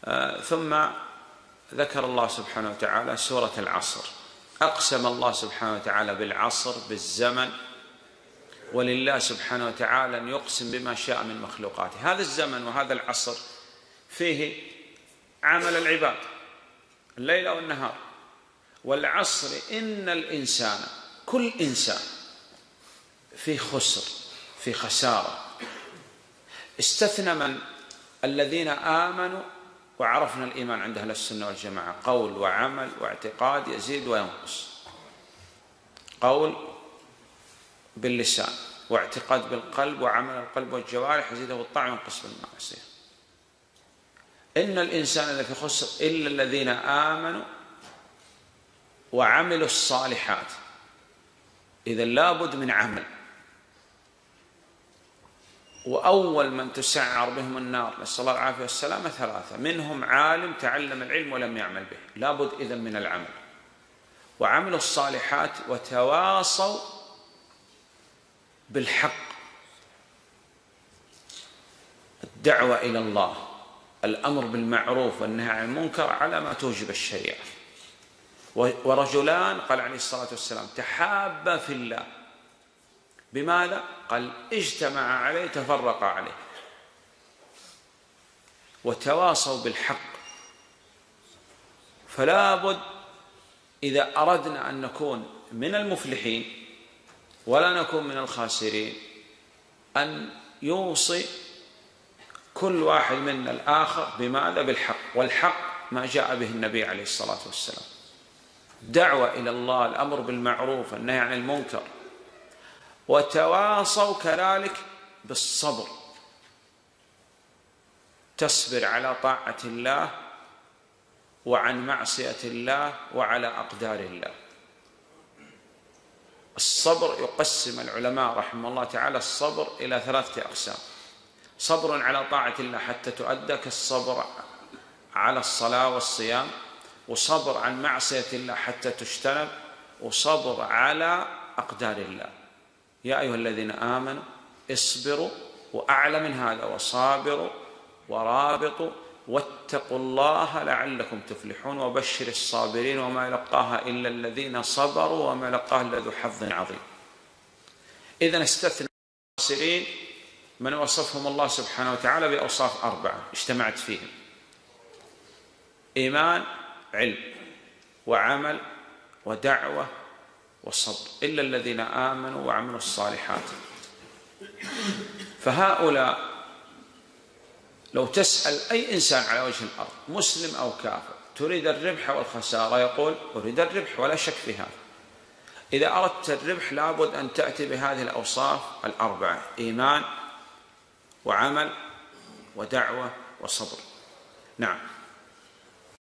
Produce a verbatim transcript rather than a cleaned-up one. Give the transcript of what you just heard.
آه ثم ذكر الله سبحانه وتعالى سورة العصر. أقسم الله سبحانه وتعالى بالعصر، بالزمن، ولله سبحانه وتعالى أن يقسم بما شاء من مخلوقاته. هذا الزمن وهذا العصر فيه عمل العباد الليل والنهار. والعصر إن الإنسان، كل إنسان في خسر، في خسارة. استثنى من الذين آمنوا، وعرفنا الإيمان عند أهل السنة والجماعة قول وعمل واعتقاد، يزيد وينقص. قول باللسان، واعتقاد بالقلب، وعمل القلب والجوارح، يزيده بالطاعة وينقص بالمعصية. إن الإنسان لفي خسر إلا الذين آمنوا وعملوا الصالحات. إذا لابد من عمل. وأول من تسعر بهم النار نسأل الله العافية والسلامة ثلاثة: منهم عالم تعلم العلم ولم يعمل به. لابد إذن من العمل. وعملوا الصالحات وتواصوا بالحق، الدعوة إلى الله، الأمر بالمعروف والنهي عن المنكر على ما توجب الشريعة. ورجلان قال عليه الصلاة والسلام تحابا في الله. بماذا؟ قال اجتمع عليه تفرق عليه. وتواصوا بالحق. فلا بد إذا أردنا أن نكون من المفلحين ولا نكون من الخاسرين أن يوصي كل واحد منا الآخر بماذا؟ بالحق. والحق ما جاء به النبي عليه الصلاة والسلام، دعوة إلى الله، الأمر بالمعروف، النهي عن المنكر. وتواصوا كذلك بالصبر، تصبر على طاعة الله وعن معصية الله وعلى أقدار الله. الصبر يقسم العلماء رحمه الله تعالى الصبر إلى ثلاثة أقسام: صبر على طاعة الله حتى تؤدى كالصبر على الصلاة والصيام، وصبر عن معصية الله حتى تجتنب، وصبر على أقدار الله. يا أيها الذين آمنوا اصبروا، وأعلى من هذا وصابروا ورابطوا واتقوا الله لعلكم تفلحون وبشر الصابرين وما يلقاها إلا الذين صبروا وما يلقاها إلا ذو حظ عظيم. إذن استثنى الخاسرين من وصفهم الله سبحانه وتعالى بأوصاف أربعة اجتمعت فيهم: إيمان، علم، وعمل، ودعوة، وصبر، إلا الذين آمنوا وعملوا الصالحات. فهؤلاء لو تسأل أي إنسان على وجه الأرض مسلم أو كافر تريد الربح والخسارة يقول أريد الربح، ولا شك في هذا. إذا أردت الربح لابد أن تأتي بهذه الأوصاف الأربعة: إيمان وعمل ودعوة وصبر. نعم.